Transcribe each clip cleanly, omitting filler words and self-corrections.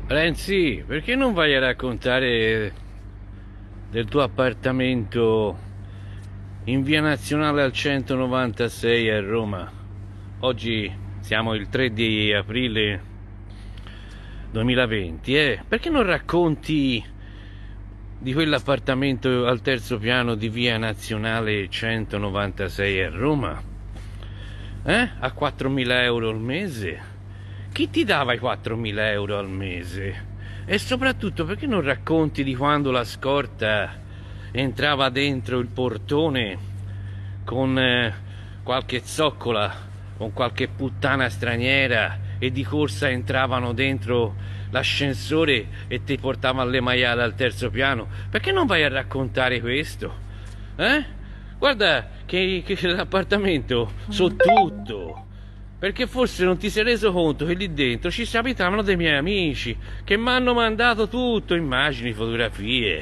Renzi, perché non vai a raccontare del tuo appartamento in via Nazionale al 196 a Roma? Oggi siamo il 3 di aprile 2020, Perché non racconti di quell'appartamento al terzo piano di via Nazionale 196 a Roma? A 4.000 euro al mese? Chi ti dava i 4.000 euro al mese? E soprattutto, perché non racconti di quando la scorta entrava dentro il portone con qualche zoccola, con qualche puttana straniera, e di corsa entravano dentro l'ascensore e ti portavano le maiale al terzo piano? Perché non vai a raccontare questo? Guarda che l'appartamento so tutto. Perché forse non ti sei reso conto che lì dentro ci si abitavano dei miei amici che mi hanno mandato tutto, immagini, fotografie,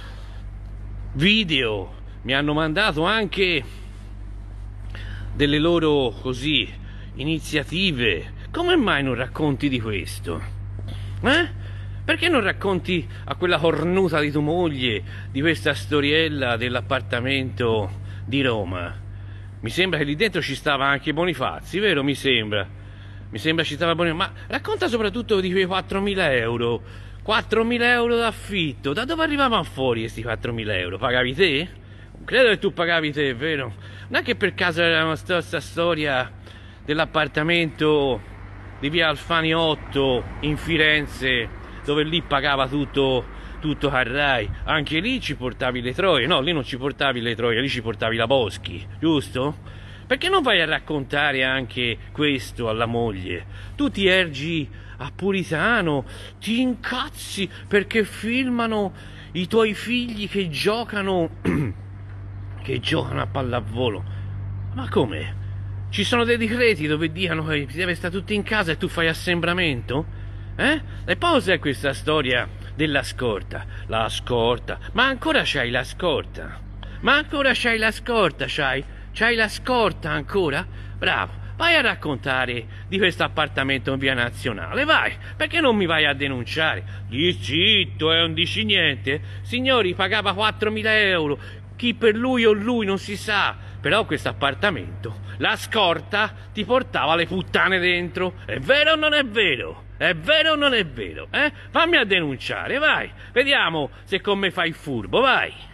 video, mi hanno mandato anche delle loro così iniziative. Come mai non racconti di questo? Perché non racconti a quella cornuta di tua moglie di questa storiella dell'appartamento di Roma? Mi sembra che lì dentro ci stava anche Bonifazzi, vero? Mi sembra ci stava Bonifazzi. Ma racconta soprattutto di quei 4.000 euro. 4.000 euro d'affitto. Da dove arrivavano fuori questi 4.000 euro? Pagavi te? Credo che tu pagavi te, vero? Non è che per caso era la stessa storia dell'appartamento di via Alfani 8 in Firenze, dove lì pagava tutto Carrai? Anche lì ci portavi le troie. No, lì non ci portavi le troie, lì ci portavi la Boschi, giusto? Perché non vai a raccontare anche questo alla moglie? Tu ti ergi a puritano, ti incazzi perché filmano i tuoi figli che giocano a pallavolo. Ma come? Ci sono dei decreti dove dicono che si deve stare tutti in casa e tu fai assembramento? E poi cos'è questa storia della scorta? La scorta? Ma ancora c'hai la scorta? Ma ancora c'hai la scorta? C'hai la scorta ancora? Bravo, vai a raccontare di questo appartamento in via Nazionale, vai. Perché non mi vai a denunciare? Di zitto, non dici niente. Signori, pagava 4.000 euro. Chi per lui o lui non si sa. Però questo appartamento, la scorta ti portava le puttane dentro. È vero o non è vero? È vero o non è vero? Fammi a denunciare, vai. Vediamo se con me fai il furbo, vai.